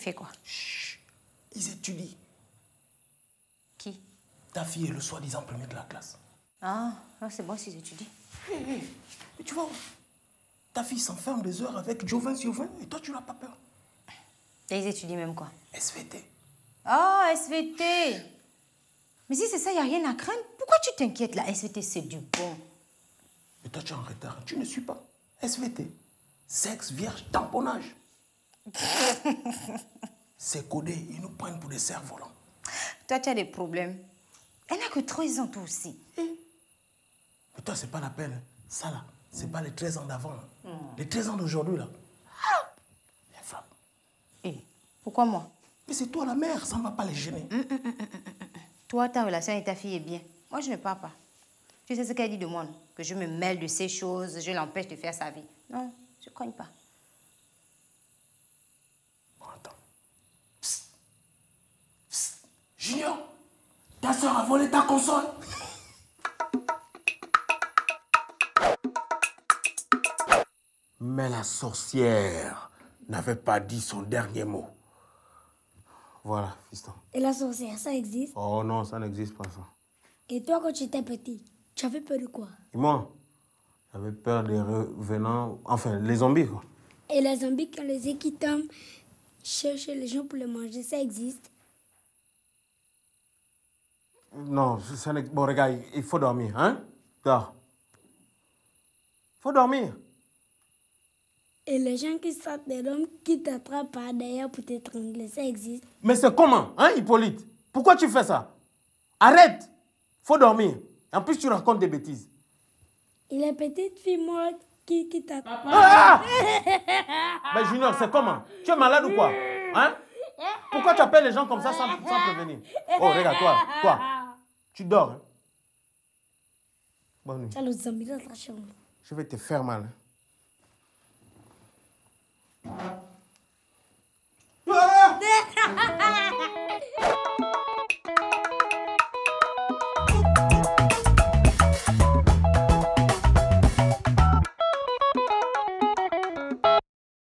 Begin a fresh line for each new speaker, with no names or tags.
fais quoi?
Chut, ils étudient.
Qui?
Ta fille est le soi-disant premier de la classe.
Ah, c'est bon s'ils étudient.
Mais tu vois, ta fille s'enferme des heures avec Jovan et toi tu n'as pas peur.
Et ils étudient même quoi?
SVT.
Ah, SVT. Mais si c'est ça, il n'y a rien à craindre. Pourquoi tu t'inquiètes là? SVT, c'est du bon.
Mais toi tu es en retard, tu ne suis pas. SVT, sexe vierge, tamponnage. C'est codé, ils nous prennent pour des cerfs-volants.
Toi, tu as des problèmes. Elle n'a que 13 ans, toi aussi.
Mais toi, c'est pas la peine. Ça, là, c'est pas les 13 ans d'avant. Les 13 ans d'aujourd'hui, là. Les femmes.
Et pourquoi moi?
Mais c'est toi la mère, ça ne va pas les gêner.
Toi, ta relation avec ta fille est bien. Moi, je ne pars pas. Tu sais ce qu'elle dit de moi, non? Que je me mêle de ces choses, je l'empêche de faire sa vie. Non, je ne cogne pas.
Bon, attends. Psst. Psst. Junior, ta soeur a volé ta console. Mais la sorcière n'avait pas dit son dernier mot. Voilà, fiston.
Et la sorcière, ça existe?
Oh non, ça n'existe pas, ça.
Et toi, quand tu étais petit, tu avais peur de quoi?
Et moi, j'avais peur des revenants, enfin, les zombies, quoi.
Et les zombies, quand les équitants cherchent les gens pour les manger, ça existe?
Non, ça n'existe. Bon, regarde, il faut dormir, hein? Dors. Faut dormir.
Et les gens qui sortent des hommes qui t'attrapent par derrière pour t'étrangler, ça existe?
Mais c'est comment, hein, Hippolyte? Pourquoi tu fais ça? Arrête! Faut dormir. En plus, tu racontes des bêtises.
Et les petites filles mortes qui t'attrapent.
Ah! Mais Junior, c'est comment? Tu es malade ou quoi? Hein? Pourquoi tu appelles les gens comme ça sans prévenir? Oh, regarde, toi, tu dors. Hein? Bonne nuit.
Tu as le zombie dans ta chambre.
Je vais te faire mal. Hein?